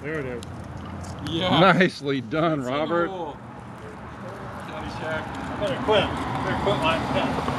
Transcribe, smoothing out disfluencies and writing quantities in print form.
There it is. Yeah. Nicely done, Robert. County Shack. I better quit my pen.